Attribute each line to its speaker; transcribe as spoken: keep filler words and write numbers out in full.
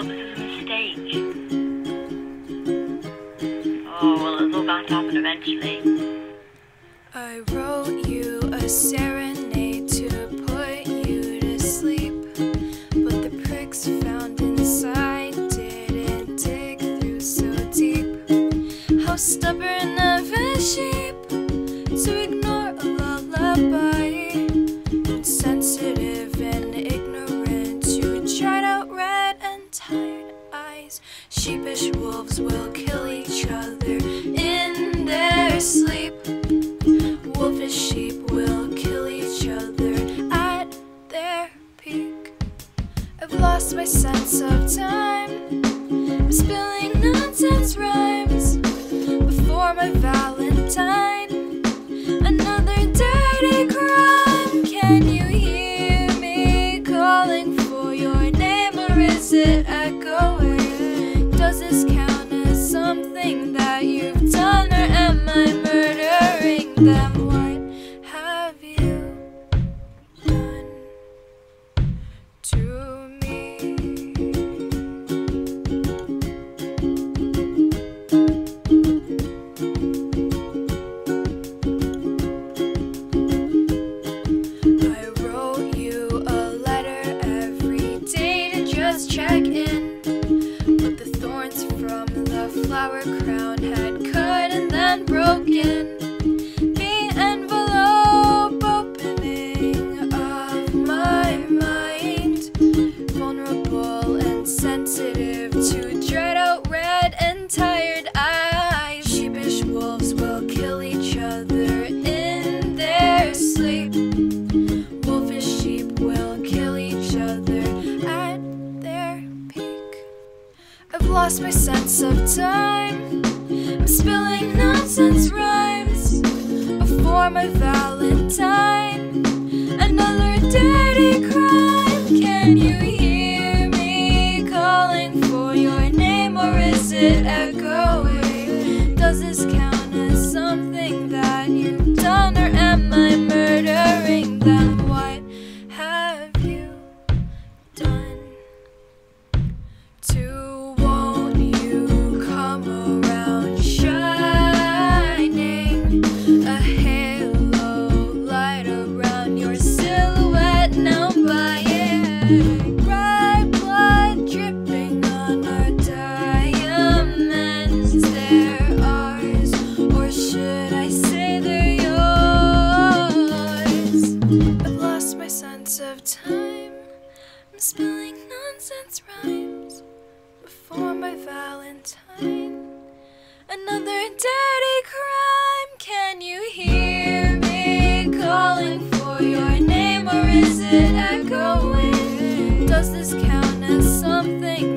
Speaker 1: thought this was a mistake. Oh, well, it's all bound to happen eventually.
Speaker 2: I wrote you a serenade to put you to sleep, but the pricks found inside didn't dig through so deep. How stubborn of a sheep to ignore a lullaby, insensitive and ignorant, you tried out red and tired eyes. Sheepish wolves will kill each other in their sleep. Wolfish sheep will kill each other at their peak. I've lost my sense of time. I'm spilling nonsense rhymes before my valentine. Another dirty crime. Can you hear me calling for your name, or is it echoing? Does this count as something that you've done, or am I murdering them? What have you done to me? I wrote you a letter every day to just check in, but the thorns from the flower crown had cut and then broken the envelope opening of my mind. Vulnerable and sensitive to dried out red and tired eyes. Sheepish wolves will kill each other in their sleep. Wolfish sheep will kill each other at their peak. I've lost my sense of time. I'm spilling nonsense rhymes before my valentine. Another dirty crime. Can you hear me calling for your name, or is it echoing? Does this count as something that you've done, or am I murdering them? What have you done to won't you come around shining a halo light around your silhouette now by it? Bright blood dripping on our diamonds, they're ours, or should I say they're yours? I've lost my sense of time. I'm spilling nonsense rhymes before my valentine. Another dirty crime. Can you hear me calling for your name, or is it echoing? Does this count as something